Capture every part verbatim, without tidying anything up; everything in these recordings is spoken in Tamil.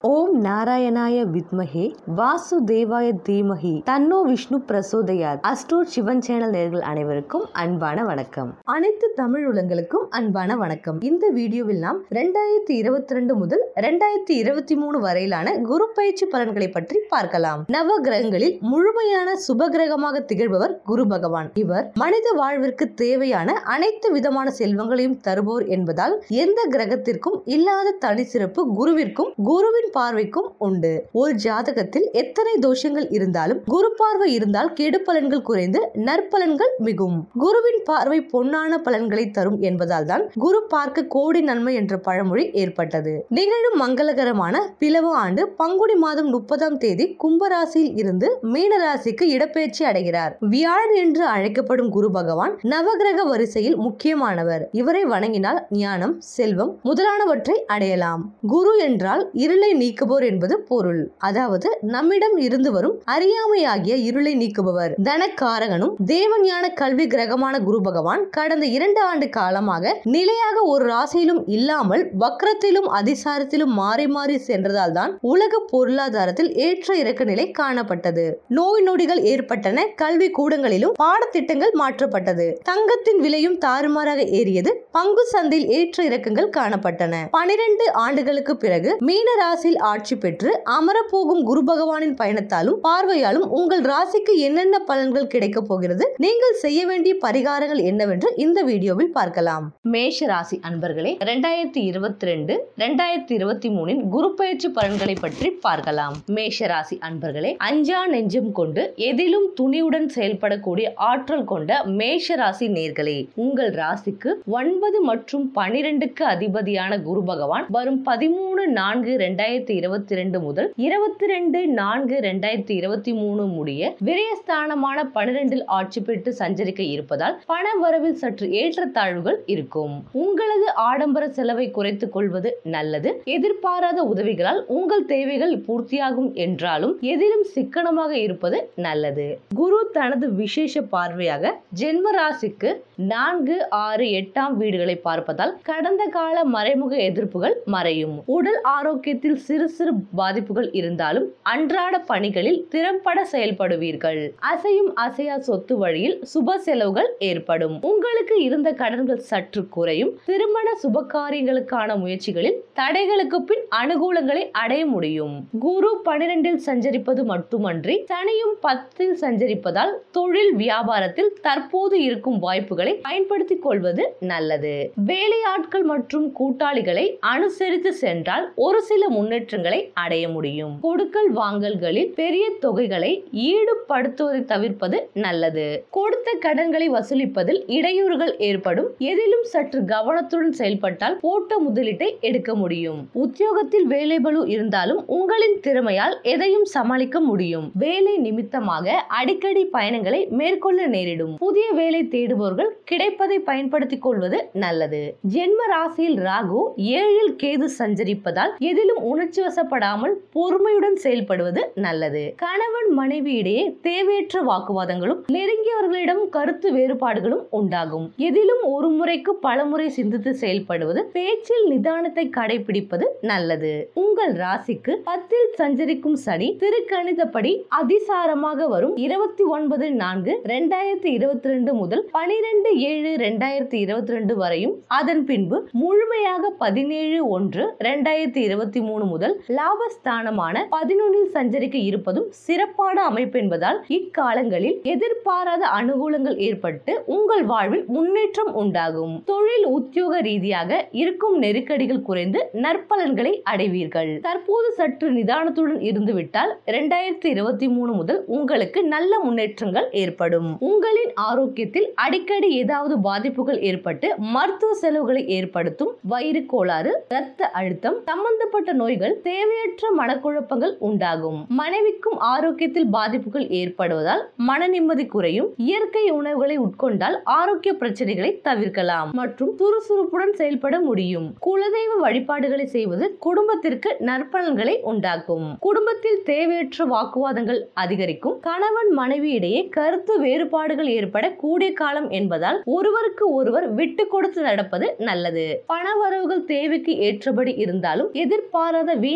ஓம் நாராயணாய வித்மஹே வாசுதேவாய தீமஹி தன்னோ விஷ்ணு பிரசோதயாத். அஸ்ட்ரோட் சிவன் சேனல் நேயர்கள் அனைவருக்கும் அன்பான வணக்கம். அனைத்து தமிழ் உலங்களுக்கும் அன்பான வணக்கம். இந்த வீடியோவில் நாம் இரண்டாயிரத்தி இருபத்தி ரெண்டு முதல் இரண்டாயிரத்தி இருபத்தி மூணு வரையிலான குரு பயிற்சி பலன்களை பற்றி பார்க்கலாம். நவ கிரகங்களில் முழுமையான சுப கிரகமாக திகழ்பவர் குரு பகவான். இவர் மனித வாழ்விற்கு தேவையான அனைத்து விதமான செல்வங்களையும் தருபவர் என்பதால் எந்த கிரகத்திற்கும் இல்லாத தனி சிறப்பு குருவிற்கும் குருவின் பார்வைக்கும் உண்டு. ஒரு ஜாதகத்தில் எத்தனை தோஷங்கள் இருந்தாலும் குரு பார்வை இருந்தால் கெடு பலன்கள் குறைந்து நற்பலன்கள் மிகும். குருவின் பார்வை பொன்னான பலன்களை தரும் என்பதால் தான் குரு பார்க்க கோடி நன்மை என்ற பழமொழி ஏற்பட்டது. நிகழும் மங்களகரமான பிளவு ஆண்டு பங்குனி மாதம் முப்பதாம் தேதி கும்பராசியில் இருந்து மீனராசிக்கு இடப்பெயர்ச்சி அடைகிறார். வியாழன் என்று அழைக்கப்படும் குரு பகவான் நவகிரக வரிசையில் முக்கியமானவர். இவரை வணங்கினால் ஞானம், செல்வம் முதலானவற்றை அடையலாம். குரு என்றால் இருளை நீக்குபவர் என்பது பொருள். அதாவது நம்மிடம் இருந்து வரும் அறியாமையாகிய இருளை நீக்குபவர். தனக்காரகனும் தேவஞான கல்வி கிரகமான குரு பகவான் கடந்த இரண்டு ஆண்டு காலமாக நிலையாக ஒரு ராசியிலும் இல்லாமல் வக்ரத்திலும் அதிசாரத்திலும் மாறி மாறி சென்றதால் தான் உலக பொருளாதாரத்தில் ஏற்ற இறக்க நிலை காணப்பட்டது. நோய் நொடிகள் ஏற்பட்டன. கல்வி கூடங்களிலும் பாடத்திட்டங்கள் மாற்றப்பட்டது. தங்கத்தின் விலையும் தாறுமாறாக ஏறியது. பங்கு சந்தையில் ஏற்ற இறக்கங்கள் காணப்பட்டன. பனிரெண்டு ஆண்டுகளுக்கு பிறகு மீன ராசியில் ஆட்சி பெற்று அமரப்போகும் குரு பகவானின் பயணத்தாலும் பார்வையாலும் உங்கள் ராசிக்கு என்னென்ன பலன்கள் கிடைக்க போகிறது, நீங்கள் செய்ய வேண்டிய பரிகாரங்கள் என்னவென்று இந்த வீடியோவில் பார்க்கலாம். மேஷ ராசி அன்பர்களே, இரண்டாயிரத்தி இருபத்தி ரெண்டு இரண்டாயிரத்தி இருபத்தி மூணின் குரு பயிற்சி பலன்களை பற்றி பார்க்கலாம். மேஷ ராசி அன்பர்களே, அஞ்சா நெஞ்சம் கொண்டு எதிலும் துணிவுடன் செயல்படக்கூடிய ஆற்றல் கொண்ட மேஷ ராசி நேர்களே, உங்கள் ராசிக்கு ஒன்பது மற்றும் பனிரெண்டுக்கு அதிபதியான குரு பகவான் வரும் பதிமூணு நான்கு இரண்டாயிரத்தி இருபத்தி ரெண்டு முதல் இருபத்தி ரெண்டு நான்கு இரண்டாயிரத்தி இருபத்தி மூணு முடிய விரயஸ்தானமான பனிரெண்டில் ஆட்சி பெற்று சஞ்சரிக்க இருப்பதால் பண வரவில் சற்று ஏற்றத்தாழ்வுகள் இருக்கும். உங்களது ஆடம்பர செலவை குறைத்துக் கொள்வது நல்லது. எதிர்பாராத உதவிகளால் உங்கள் தேவைகள் பூர்த்தியாகும் என்றாலும் எதிலும் சிக்கனமாக இருப்பது நல்லது. குரு தனது விசேஷ பார்வையாக ஜென்ம ராசிக்கு நான்கு ஆறு எட்டாம் வீடுகளை பார்ப்பதால் கடந்த கால மறைமுக எதிர்ப்புகள் மறையும். உடல் ஆரோக்கியத்தில் சிறு சிறு பாதிப்புகள் இருந்தாலும் அன்றாட பணிகளில் திறம்பட செயல்படுவீர்கள். அசையும் அசையா சொத்து வழியில் சுப செலவுகள் ஏற்படும். உங்களுக்கு இருந்த கடன்கள் சற்று குறையும். திருமண சுப காரியங்களுக்கான முயற்சிகளில் தடைகளுக்கு பின் அனுகூலங்களை அடைய முடியும். குரு பனிரெண்டில் சஞ்சரிப்பது மட்டுமன்றி சனியும் பத்தில் சஞ்சரிப்பதால் தொழில் வியாபாரத்தில் தற்போது இருக்கும் வாய்ப்புகளை பயன்படுத்திக் கொள்வது நல்லது. வேலையாட்கள் மற்றும் கூட்டாளிகளை அனுசரித்து சென்றால் ஒரு சில முன்னேற்றங்களை அடைய முடியும். கொடுக்கல் வாங்கல்களில் பெரிய தொகைகளை ஈடுபடுத்துவதை தவிர்ப்பது நல்லது. கொடுத்த கடன்களை வசூலிப்பதில் இடையூறுகள் ஏற்படும். எதிலும் சற்று கவனத்துடன் செயல்பட்டால் போட்ட முதலீட்டை எடுக்க முடியும். உத்தியோகத்தில் வேலை பளு இருந்தாலும் உங்களின் திறமையால் எதையும் சமாளிக்க முடியும். வேலை நிமித்தமாக அடிக்கடி பயணங்களை மேற்கொள்ள நேரிடும். புதிய வேலை தேடுபவர்கள் கிடைப்பதை பயன்படுத்திக் கொள்வது நல்லது. ஜென்ம ராசியில் ராகு ஏழில் கேது சஞ்சரிப்பதால் எதிலும் உணர்ச்சி வசப்படாமல் பொறுமையுடன் செயல்படுவது நல்லது. கணவன் மனைவி இடையே தேவையற்ற வாக்குவாதங்களும் நெருங்கியவர்களிடம் கருத்து வேறுபாடுகளும் உண்டாகும். எதிலும் ஒரு முறைக்கு பல முறை சிந்தித்து செயல்படுவது, பேச்சில் நிதானத்தை கடைபிடிப்பது நல்லது. உங்கள் ராசிக்கு பத்தில் சஞ்சரிக்கும் சனி திருக்கணிதப்படி அதிசாரமாக வரும் இருபத்தி ஒன்பது நான்கு இரண்டாயிரத்தி இருபத்தி ரெண்டு முதல் பனிரெண்டு ஏழு இரண்டாயிரத்தி இருபத்தி ரெண்டு வரையும் அதன் பின்பு முழுமையாக பதினேழு ஒன்று இரண்டாயிரத்தி இருபத்தி மூணு முதல் லாபஸ்தானமான பதினொன்னில் சஞ்சரிக்க இருப்பதும் சிறப்பான அமைப்பு என்பதால் இக்காலங்களில் எதிர்பாராத அனுகூலங்கள் ஏற்பட்டு உங்கள் வாழ்வில் முன்னேற்றம் உண்டாகும். தொழில் உத்தியோக ரீதியாக இருக்கும் நெருக்கடிகள் குறைந்து நற்பலன்களை அடைவீர்கள். தற்போது சற்று நிதானத்துடன் இருந்துவிட்டால் இரண்டாயிரத்தி இருபத்தி மூணு முதல் உங்களுக்கு நல்ல முன்னேற்றங்கள் ஏற்படும். உங்களின் ஆரோக்கியத்தில் அடிக்கடி ஏதாவது பாதிப்புகள் ஏற்பட்டு மருத்துவ செலவுகளை ஏற்படுத்தும். வயிறு கோளாறு, இரத்த அழுத்தம் சம்பந்தப்பட்ட நோய்கள், தேவையற்ற மனக்குழப்பங்கள் உண்டாகும். மனைவிக்கும் ஆரோக்கியத்தில் பாதிப்புகள் ஏற்படுவதால் மன நிம்மதி குறையும். இயற்கை உணவுகளை உட்கொண்டால் ஆரோக்கிய பிரச்சனைகளை தவிர்க்கலாம் மற்றும் சுறுசுறுப்புடன் செயல்பட முடியும். குலதெய்வ வழிபாடுகளை செய்வது குடும்பத்திற்கு நற்பலன்களை உண்டாக்கும். குடும்பத்தில் தேவையற்ற வாக்குவாதங்கள் அதிகரிக்கும். கணவன் மனைவி இடையே கருத்து வேறுபாடுகள் ஏற்பட கூடிய காலம் என்பதால் ஒருவருக்கு ஒருவர் விட்டு கொடுத்து நடப்பது நல்லது. பண வரவுகள் தேவைக்கு ஏற்றபடி இருந்தாலும் எதிர்பாராத வீண்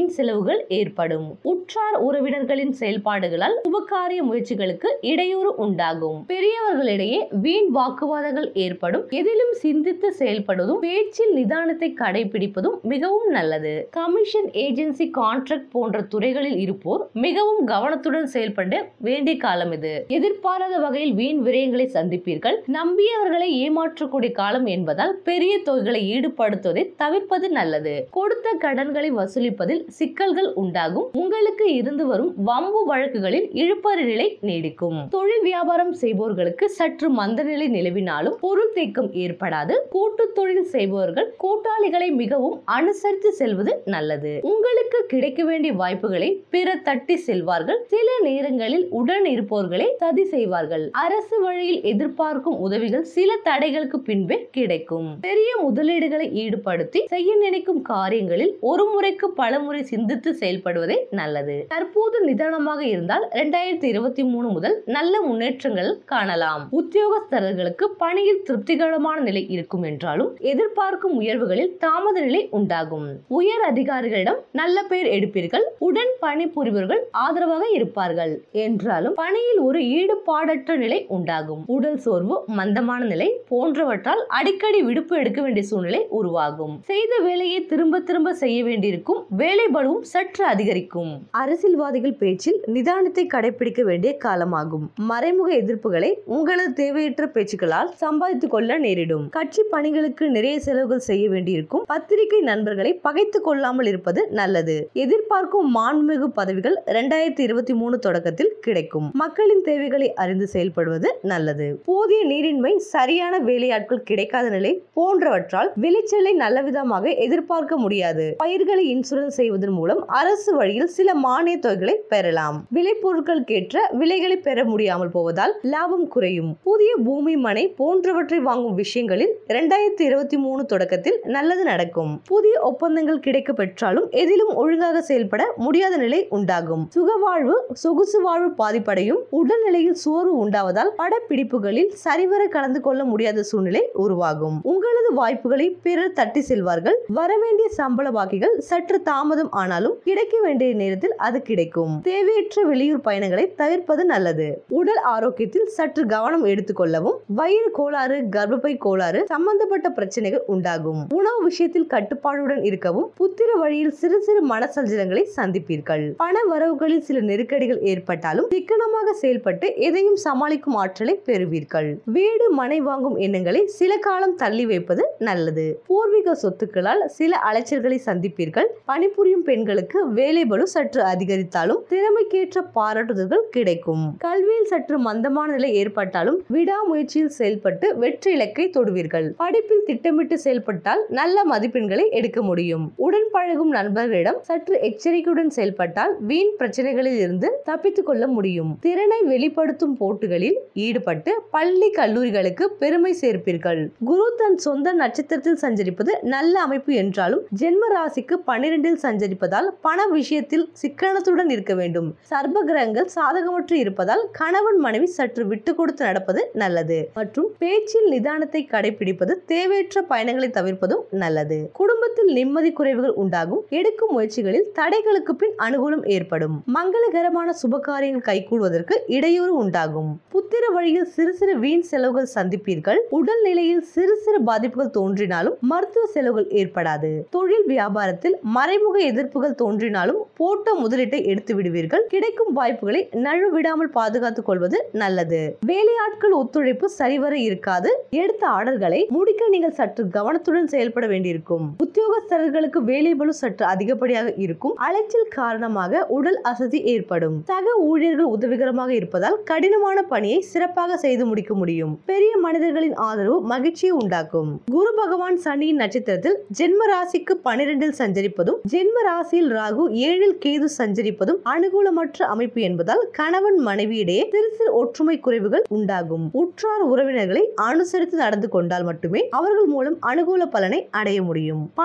வீண் செலவுகள் ஏற்படும். உற்றார் உறவினர்களின் செயல்பாடுகளால் சுபகாரிய முயற்சிகளுக்கு இடையூறு உண்டாகும். பெரியவர்களிடையே வீண் வாக்குவாதங்கள் ஏற்படும். எதிலும் சிந்தித்து செயல்படுவதும் பேச்சில் நிதானத்தை கடைபிடிப்பதும் மிகவும் நல்லது. கமிஷன், ஏஜென்சி, கான்ட்ராக்ட் போன்ற துறைகளில் இருப்போர் மிகவும் கவனத்துடன் செயல்பட வேண்டிய காலம் இது. எதிர்பாராத வகையில் வீண் விரயங்களை சந்திப்பீர்கள். நம்பியவர்களை ஏமாற்றக்கூடிய காலம் என்பதால் பெரிய தொகைகளை ஈடுபடுத்துவதை தவிர்ப்பது நல்லது. கொடுத்த கடன்களை வசூலிப்பதில் சிக்கல்கள் உண்டாகும். உங்களுக்கு இருந்து வரும் வம்பு வழக்குகளில் இழுபறி நிலை நீடிக்கும். தொழில் வியாபாரம் செய்பவர்களுக்கு சற்று மந்த நிலை நிலவினாலும் பொருள் தேக்கம் ஏற்படாது. கூட்டு தொழில் செய்பவர்கள் கூட்டாளிகளை மிகவும் அனுசரித்து செல்வது நல்லது. உங்களுக்கு கிடைக்க வேண்டிய வாய்ப்புகளை பிறர் தட்டி செல்வார்கள். சில நேரங்களில் உடன் இருப்பவர்களை சதி செய்வார்கள். அரசு வழியில் எதிர்பார்க்கும் உதவிகள் சில தடைகளுக்கு பின்பே கிடைக்கும். பெரிய முதலீடுகளை ஈடுபடுத்தி செய்ய நினைக்கும் காரியங்களில் ஒரு முறைக்கு பல முறை சிந்தித்து செயல்படுவதே நல்லது. தற்போது நிதானமாக இருந்தால் இரண்டாயிரத்தி இருபத்தி மூணு முதல் நல்ல முன்னேற்றங்கள் காணலாம். உத்தியோகஸ்தர்களுக்கு பணியில் திருப்திகரமான நிலை இருக்கும் என்றாலும் எதிர்பார்க்கும் உயர்வுகளில் தாமத நிலை உண்டாகும். உயர் அதிகாரிகளிடம் நல்ல பெயர் எடுப்பீர்கள். உடன் பணிபுரிபவர்கள் ஆதரவாக இருப்பார்கள் என்றாலும் பணியில் ஒரு ஈடுபாடற்ற நிலை உண்டாகும். உடல் சோர்வு, மந்தமான நிலை போன்றவற்றால் அடிக்கடி விடுப்பு எடுக்க வேண்டிய சூழ்நிலை உருவாகும். செய்த வேலையை திரும்ப திரும்ப செய்ய வேண்டியிருக்கும். வேலை பளுவும் சற்று அதிகரிக்கும். அரசியல்வாதிகள் பேச்சில் நிதானத்தை கடைபிடிக்க வேண்டிய காலமாகும். மறைமுக எதிர்ப்புகளை உங்களது தேவையற்ற பேச்சுக்களால் சம்பாதித்துக் கொள்ள நேரிடும். கட்சி பணிகளுக்கு நிறைய செலவுகள் செய்ய வேண்டியிருக்கும். பத்திரிகை நண்பர்களை பகைத்துக் கொள்ளாமல் இருப்பது நல்லது. எதிர்பார்க்கும் மாண்புமிகு பதவிகள் இரண்டாயிரத்தி இருபத்தி மூணு தொடக்கத்தில் கிடைக்கும். மக்களின் தேவைகளை அறிந்து செயல்படுவது நல்லது. போதிய நீரின்மை, சரியான வேலையாட்கள் கிடைக்காத நிலை போன்றவற்றால் விளைச்சலை நல்லவிதமாக எதிர்பார்க்க முடியாது. பயிர்களை இன்சூரன்ஸ் செய்வதன் மூலம் அரசு வழியில் சில மானிய தொகைகளை பெறலாம். விளைபொருட்களுக்கேற்ற விலைகளை பெற முடியாமல் போவதால் லாபம் குறையும். புதிய பூமி, மனை போன்றவற்றை வாங்கும் விஷயங்களில் இரண்டாயிரத்தி இருபத்தி மூணு தொடக்கத்தில் நல்லது நடக்கும். புதிய ஒப்பந்தங்கள் கிடைக்க பெற்றாலும் எதிலும் ஒழுங்காக செயல்பட முடியாத நிலை உண்டாகும். சுகவாழ்வு, சொகுசு வாழ்வு பாதிப்படையும். உடல்நிலையில் சோர்வு உண்டாவதால் படப்பிடிப்புகளில் சரிவர கலந்து கொள்ள முடியாத சூழ்நிலை உருவாகும். உங்களது வாய்ப்புகளை பிறர் தட்டி செல்வார்கள். வரவேண்டிய சம்பள பாக்கிகள் சற்று தாமதம் ஆனாலும் கிடைக்க வேண்டிய நேரத்தில் அது கிடைக்கும். தேவையற்ற வெளியூர் பயணங்களை தவிர்ப்பது நல்லது. உடல் ஆரோக்கியத்தில் சற்று கவனம் எடுத்துக் கொள்ளவும். வயிறு கோளாறு, கர்ப்பப்பை கோளாறு சம்பந்தப்பட்ட பிரச்சனைகள் உண்டாகும். உணவு விஷயத்தில் கட்டுப்பாடுடன் இருக்கவும். புத்திர வழியில் சிறு சிறு மனசஞ்சலங்களை சந்திப்பீர்கள். பண வரவுகளில் சில நெருக்கடிகள் ஏற்பட்டாலும் சிக்கனமாக செயல்பட்டு எதையும் சமாளிக்கும் ஆற்றலை பெறுவீர்கள். வீடு, மனை வாங்கும் எண்ணங்களை சில காலம் தள்ளி வைப்பது நல்லது. பூர்வீக சொத்துக்களால் சில அலைச்சல்களை சந்திப்பீர்கள். பணிபுரியும் பெண்களுக்கு வேலை பளு சற்று அதிகரித்தாலும் திறமைக்கேற்ற பாராட்டுதல்கள் கிடைக்கும். கல்வியில் சற்று மந்தமான நிலை ஏற்பட்டாலும் விடாமுயற்சியில் செயல்பட்டு வெற்றி இலக்கை தொடுவீர்கள். படிப்பில் திட்டமிட்டு செயல்பட்டால் நல்ல மதிப்பெண்களை எடுக்க முடியும். உடன் பழகும் நண்பர்களிடம் சற்று எச்சரிக்கையுடன் செயல்பட்டால் வீண் பிரச்சனைகளில் இருந்து தப்பித்துக் கொள்ள முடியும். திறனை வெளிப்படுத்தும் போட்டிகளில் ஈடுபட்டு பள்ளி, கல்லூரிகளுக்கு பெருமை சேர்ப்பீர்கள். குரு தன் சொந்த நட்சத்திரத்தில் சஞ்சரிப்பது நல்ல அமைப்பு என்றாலும் ஜென்ம ராசிக்கு பன்னிரண்டில் சஞ்சரிப்பதால் பண விஷயத்தில் சிக்கனத்துடன் இருக்க வேண்டும். சர்ப கிரகங்கள் சாதகமற்று இருப்பதால் கணவன் மனைவி சற்று விட்டு கொடுத்து நடப்பது நல்லது. மற்றும் பேச்சில் நிதானத்தை கடைபிடிப்பது, தேவையற்ற பயணங்களை தவிர்ப்பதும் நல்லது. குடும்பத்தில் நிம்மதி குறைவுகள் உண்டாகும். எடுக்கும் முயற்சிகளில் தடைகளுக்கு பின் அனுகூலம் ஏற்படும். மங்களகரமான சுபகாரியங்கள் கைகூடுவதற்கு இடையூறு உண்டாகும். புத்திர வழியில் சிறு சிறு வீண் செலவுகள் சந்திப்பீர்கள். உடல் நிலையில் சிறு சிறு பாதிப்புகள் தோன்றினாலும் மருத்துவ செலவுகள் ஏற்படாது. தொழில் வியாபாரத்தில் மறைமுக எதிர்ப்புகள் தோன்றினாலும் போட்ட முதலீட்டை எடுத்து விடுவீர்கள். கிடைக்கும் வாய்ப்புகளை நழுவிடாமல் பாதுகாத்துக் கொள்வது நல்லது. வேலையாட்கள் ஒத்துழைப்பு சரிவர இருக்காது. எடுத்த ஆர்டர்களை முடிக்க நீங்கள் சற்று கவனத்துடன் செயல்பட வேண்டியிருக்கும். உத்தியோகஸ்தர்களுக்கு வேலை பளு சற்று அதிகப்படியாக இருக்கும். அலைச்சல் காரணமாக உடல் அசதி ஏற்படும். சக ஊழியர்கள் உதவிகரமாக இருப்பதால் கடினமான பணியை சிறப்பாக செய்து முடிக்க முடியும். பெரிய மனிதர்களின் ஆதரவு மகிழ்ச்சியை உண்டாக்கும். குரு பகவான் சனியின் நட்சத்திரத்தில் ஜென்ம ராசிக்கு பனிரெண்டில் சஞ்சரிப்பதும் ஜென்ம ராசியில் ராகு ஏழில் கேது சஞ்சரிப்பதும் அனுகூலமற்ற அமைப்பு என்பதால் கணவன் மனைவியிடையே சிறு சிறு ஒற்றுமை குறைவுகள் உண்டாகும். உற்றார் உறவினர்களை அனுசரித்து நடந்து கொண்டால் மட்டுமே அவர்கள் மூலம் அனுகூல பலனை அடைய முடியும். பண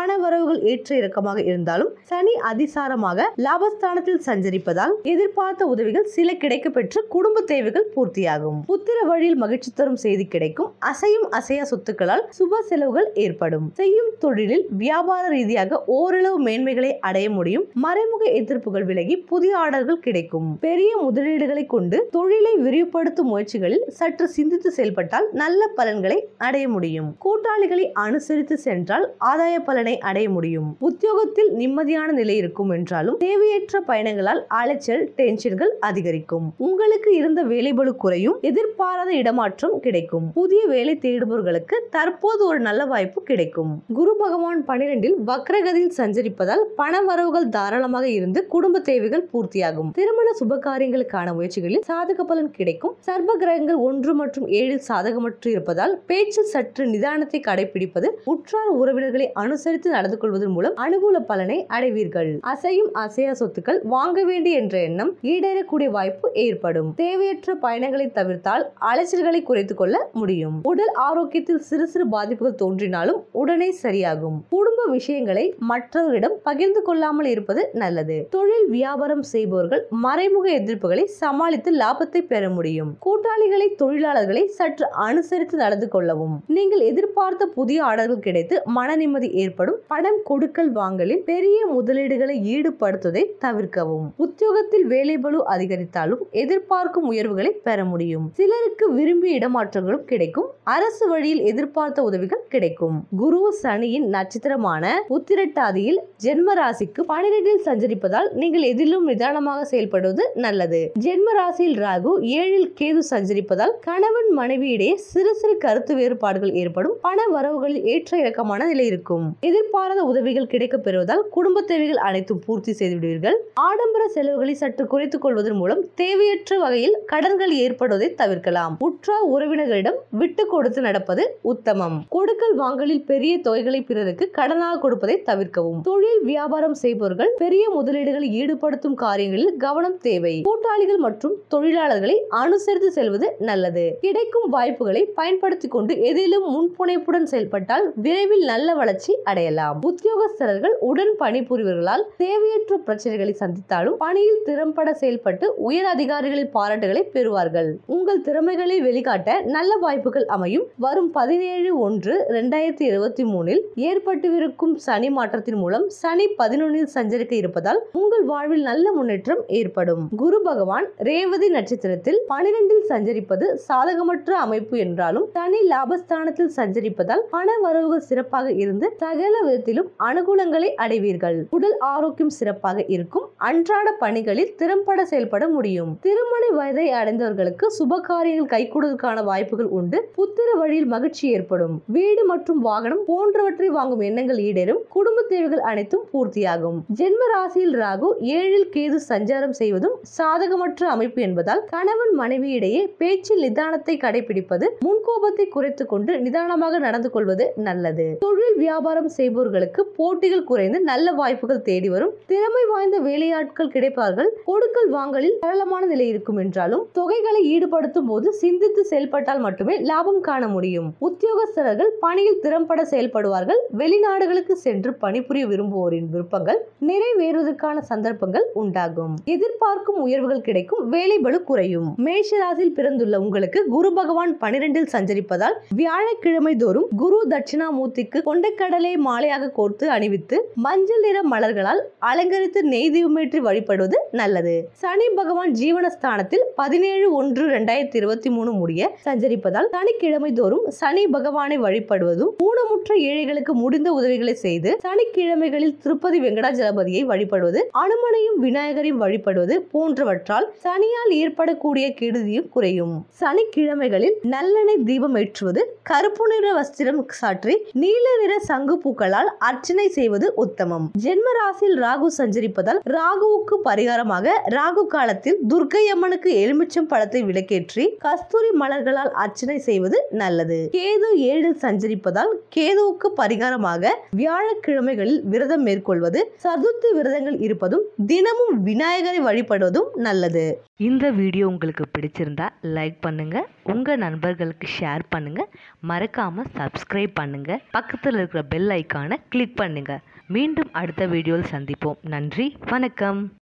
பண வரவுகள் ஏற்ற இறக்கமாக இருந்தாலும் சனி அதிசாரமாக லாபஸ்தானத்தில் சஞ்சரிப்பதால் எதிர்பார்த்த உதவிகள் சில கிடைக்க பெற்று குடும்ப தேவைகள் பூர்த்தியாகும். புத்திர வழியில் மகிழ்ச்சி தரும் செய்தி கிடைக்கும். அசையும் அசையா சொத்துக்களால் சுப செலவுகள் ஏற்படும். செய்யும் தொழிலில் வியாபார ரீதியாக ஓரளவு மேன்மைகளை அடைய முடியும். மறைமுக எதிர்ப்புகள் விலகி புதிய ஆர்டர்கள் கிடைக்கும். பெரிய முதலீடுகளை கொண்டு தொழிலை விரிவுபடுத்தும் முயற்சிகளில் சற்று சிந்தித்து செயல்பட்டால் நல்ல பலன்களை அடைய முடியும். கூட்டாளிகளை அனுசரித்து சென்றால் ஆதாய பலனை அடைய முடியும். உத்தியோகத்தில் நிம்மதியான நிலை இருக்கும் என்றாலும் தேவையற்ற பயணங்களால் அலைச்சல் டென்ஷன்கள் அதிகரிக்கும். உங்களுக்கு இருந்த வேலைபளு குறையும். எதிர்பாராத இடமாற்றம் கிடைக்கும். புதிய வேலை தேடுபவர்களுக்கு தற்போது ஒரு நல்ல வாய்ப்பு கிடைக்கும். குரு பகவான் பனிரெண்டில் வக்ரகதியில் சஞ்சரிப்பதால் பண வரவுகள் தாராளமாக இருந்து குடும்ப தேவைகள் பூர்த்தியாகும். திருமண சுப காரியங்களுக்கான முயற்சிகளில் சாதக பலன் கிடைக்கும். சர்ப கிரகங்கள் ஒன்று மற்றும் ஏழில் சாதகமற்று இருப்பதால் பேச்சு சற்று நிதானத்தை கடைபிடிப்பது, உற்றார் உறவினர்களை அனுசரித்து நடந்து கொள்வதன் மூலம் அனுகூல பலனை அடைவீர்கள். அசையும் அசையா சொத்துக்கள் வாங்க வேண்டிய என்ற எண்ணம் ஈடேறக்கூடிய வாய்ப்பு ஏற்படும். தேவையற்ற பயணங்களை தவிர்த்தால் அலைச்சல்களை குறைத்துக் கொள்ள முடியும். உடல் ஆரோக்கியத்தில் சிறு சிறு பாதிப்புகள் தோன்றினாலும் உடனே சரியாகும். குடும்ப விஷயங்களை மற்றவர்களிடம் பகிர்ந்து கொள்ளாமல் இருப்பது நல்லது. தொழில் வியாபாரம் செய்பவர்கள் மறைமுக எதிர்ப்புகளை சமாளித்து லாபத்தை பெற முடியும். கூட்டாளிகளை தொழிலாளர்களை சற்று அனுசரித்து நடந்து கொள்ளவும். நீங்கள் எதிர்பார்த்த புதிய ஆர்டர்கள் கிடைத்து மன நிம்மதி ஏற்படும். பணம் கொடுக்கல் வாங்கலில் பெரிய முதலீடுகளை ஈடுபடுத்துவதை தவிர்க்கவும். உத்தியோகத்தில் வேலைபளு அதிகரித்தாலும் எதிர்பார்க்கும் உயர்வுகளை பெற முடியும். சிலருக்கு விரும்பிய இடமாற்றங்களும் கிடைக்கும். அரசு வழியில் எதிர்பார்த்த உதவிகள் கிடைக்கும். குரு சனியின் நட்சத்திரமான உத்திரட்டாதியில் ஜென்ம ராசிக்கு பனிரெண்டில் சஞ்சரிப்பதால் நீங்கள் எதிலும் நிதானமாக செயல்படுவது நல்லது. ஜென்ம ராசியில் ராகு, ஏழில் கேது சஞ்சரிப்பதால் கணவன் மனைவி இடையே சிறு சிறு கருத்து வேறுபாடுகள் ஏற்படும். பண வரவுகளில் ஏற்ற இறக்கமான நிலை இருக்கும். எதிர்பாராத உதவிகள் கிடைக்க பெறுவதால் குடும்ப தேவைகள் அனைத்தும் பூர்த்தி செய்து விடுவீர்கள். ஆடம்பர செலவுகளை சற்று குறைத்துக் கொள்வதன் மூலம் தேவையற்ற வகையில் கடன்கள் ஏற்படுவதை தவிர்க்கலாம். உற்றார் உறவினர்களிடம் விட்டு கொடுத்து நடப்பது உத்தமம். கொடுக்கல் வாங்கலில் பெரிய தொகைகளை பிறருக்கு கடனாக கொடுப்பதை தவிர்க்கவும். தொழில் வியாபாரம் செய்பவர்கள் பெரிய முதலீடுகளை ஈடுபடுத்தும் காரியங்களில் கவனம் தேவை. கூட்டாளிகள் மற்றும் தொழிலாளர்களை அனுசரித்து செல்வது நல்லது. கிடைக்கும் வாய்ப்புகளை பயன்படுத்திக் கொண்டு எதிலும் முன்புணைப்புடன் செயல்பட்டால் விரைவில் நல்ல வளர்ச்சி அடையலாம். உத்தியோகஸ்தர்கள் உடன் பணிபுரிவர்களால் தேவையற்ற பிரச்சனைகளை சந்தித்தாலும் பணியில் திறம்பட செயல்பட்டு உயர் அதிகாரிகளின் பாராட்டுகளை பெறுவார்கள். உங்கள் திறமைகளை வெளிக்காட்ட நல்ல வாய்ப்புகள் அமையும். வரும் பதினேழு ஒன்று இரண்டாயிரத்தி இருபத்தி மூணில் ஏற்பட்டுவிருக்கும் சனி மாற்றத்தின் மூலம் சனி பதினொன்னில் சஞ்சரிக்க இருப்பதால் உங்கள் வாழ்வில் நல்ல முன்னேற்றம் ஏற்படும். குரு பகவான் ரேவதி நட்சத்திரத்தில் பனிரெண்டில் சஞ்சரிப்பது சாதகமற்ற அமைப்பு என்றாலும் சனி லாபஸ்தானத்தில் சஞ்சரிப்பதால் பண வரவுகள் சிறப்பாக இருந்து சகல விதத்திலும் அனுகூலங்களை அடைவீர்கள். உடல் ஆரோக்கியம் சிறப்பாக இருக்கும். அன்றாட பணிகளில் திறம்பட செயல்பட முடியும். திருமண வயதை அடைந்தவர்களுக்கு சுப காரியங்கள் கைகூடுவதற்கான வாய்ப்புகள் உண்டு. புத்திர வழியில் மகிழ்ச்சி ஏற்படும். வீடு மற்றும் வாகனம் போன்றவற்றை வாங்கும் எண்ணங்கள் ஈடேறும். குடும்ப தேவைகள் அனைத்தும் பூர்த்தியாகும். ஜென்ம ராசியில் ராகு, ஏழில் கேது சஞ்சாரம் செய்வதும் சாதகமற்ற அமைப்பு என்பதால் கணவன் மனைவி இடையே பேச்சில் நிதானத்தை கடைபிடிப்பது, முன்கோபத்தை குறைத்துக் கொண்டு நிதானமாக நடந்து கொள்வது நல்லது. தொழில் வியாபாரம் செய்பவர்களுக்கு போட்டிகள் குறைந்து நல்ல வாய்ப்புகள் தேடி வரும். திறமை வாய்ந்த வேலையாட்கள் கிடைப்பார்கள். கொடுக்கல் வாங்கலில் சரளமான நிலை இருக்கும் என்றாலும் தொகைகளை ஈடுபடுத்தும் போது சிந்தித்து செயல்பட்டால் மட்டுமே லாபம் காண முடியும். உத்தியோகஸ்தர்கள் பணியில் திறம்பட செயல்படுவார்கள். வெளிநாடுகளுக்கு சென்று பணிபுரிய விரும்புவோரின் விருப்பங்கள் நிறைவேறுவதற்கான சந்தர்ப்பங்கள் உண்டாகும். எதிர்பார்க்கும் உயர்வுகள் கிடைக்கும். வேலைபளு குறையும். மேஷ ராசியில் பிறந்துள்ள உங்களுக்கு குரு பகவான் பனிரெண்டில் சஞ்சரிப்பதால் வியாழக்கிழமை தோறும் குரு தட்சிணாமூர்த்திக்கு கொண்டைக்கடலை மாலையாக கோர்த்து அணிவித்து மஞ்சள் நிற மலர்களால் அலங்கரித்து நெய் தீபமேற்றி வழிபடுவது நல்லது. சனி பகவான் ஜீவனஸ்தானத்தில் பதினேழு ஒன்று இரண்டாயிரத்தி இருபத்தி மூணு முடிய சஞ்சரிப்பதால் சனிக்கிழமை தோறும் சனி பகவானை வழிபடுவதும், ஊனமுற்ற ஏழைகளுக்கு முடிந்த உதவிகளை செய்து சனிக்கிழமைகளில் திருப்பதி வெங்கடாஜலபதியை வழிபடுவது, அனுமனையும் விநாயகரையும் வழிபடுவது போன்றவற்றால் சனியால் ஏற்படக்கூடிய கெடுதியும் குறையும். சனிக்கிழமைகளில் நல்லெண்ணெய் தீபம் ஏற்றுவது, கருப்பு நிற வஸ்திரம் சாற்றி நீல நிற சங்கு பூக்களால் அர்ச்சனை செய்வது உத்தமம். ஜென்ம ராசியில் ராகு சஞ்சரிப்பதால் ராகுவுக்கு பரிகாரமாக ராகு காலத்தில் துர்க்கை அம்மனுக்கு எலுமிச்சம் பழத்தை விளக்கேற்றி கஸ்தூரி மலர்களால் அர்ச்சனை செய்வது நல்லது. கேது ஏழில் சஞ்சரிப்பதால் கேதுவுக்கு பரிகாரமாக வியாழக்கிழமைகளில் விரதம் மேற்கொள்வது, சதுர்த்தி விரதங்கள் இருப்பதும் தினமும் விநாயகரை வழிபடுவதும் நல்லது. இந்த வீடியோ உங்களுக்கு பிடிச்சிருந்தா லைக் பண்ணுங்க, உங்க நண்பர்களுக்கு ஷேர் பண்ணுங்க, மறக்காம சப்ஸ்கிரைப் பண்ணுங்க, பக்கத்தில் இருக்கிற பெல் ஐக்கானை கிளிக் பண்ணுங்க. மீண்டும் அடுத்த வீடியோவில் சந்திப்போம். நன்றி, வணக்கம்.